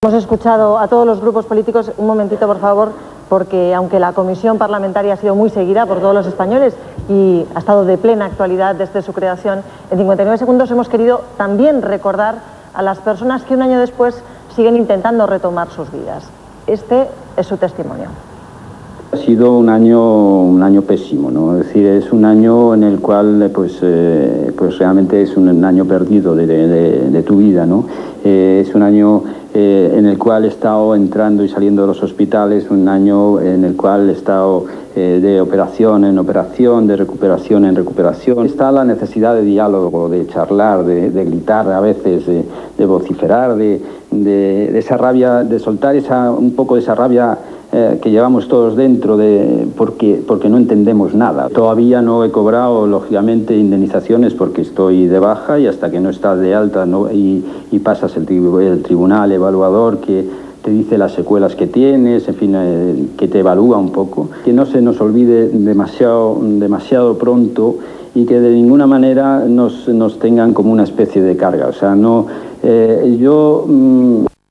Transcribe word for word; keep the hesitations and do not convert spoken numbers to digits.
Hemos escuchado a todos los grupos políticos. Un momentito, por favor, porque aunque la comisión parlamentaria ha sido muy seguida por todos los españoles y ha estado de plena actualidad desde su creación, en cincuenta y nueve segundos hemos querido también recordar a las personas que un año después siguen intentando retomar sus vidas. Este es su testimonio. Ha sido un año, un año pésimo, ¿no? Es decir, es un año en el cual pues, eh, pues realmente es un año perdido de, de, de tu vida, ¿no? Eh, es un año eh, en el cual he estado entrando y saliendo de los hospitales, un año en el cual he estado eh, de operación en operación, de recuperación en recuperación. Está la necesidad de diálogo, de charlar, de, de gritar a veces, de, de vociferar, de, de, de esa rabia, de soltar esa, un poco de esa rabia Eh, que llevamos todos dentro de, porque, porque no entendemos nada. Todavía no he cobrado, lógicamente, indemnizaciones porque estoy de baja y hasta que no estás de alta no, y, y pasas el, tri el tribunal evaluador que te dice las secuelas que tienes, en fin, eh, que te evalúa un poco. Que no se nos olvide demasiado, demasiado pronto y que de ninguna manera nos, nos tengan como una especie de carga. O sea, no, eh, yo... Mmm,